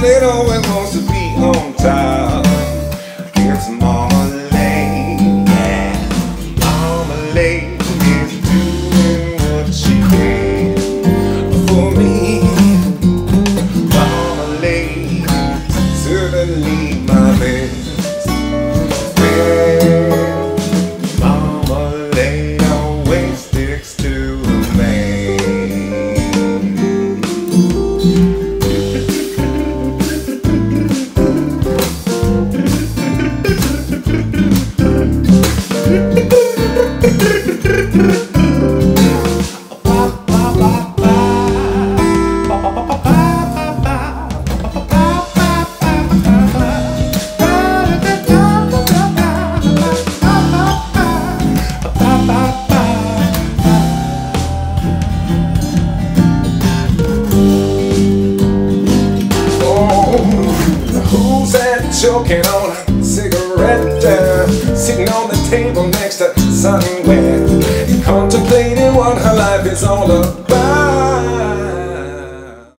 Marmalade always wants to be on top. It's marmalade, yeah. Marmalade is doing what she can for me. Marmalade, certainly my best friend. Marmalade always sticks to the man. Who's that choking on a cigarette, sitting on the table next to sunny wet, contemplating what her life is all about?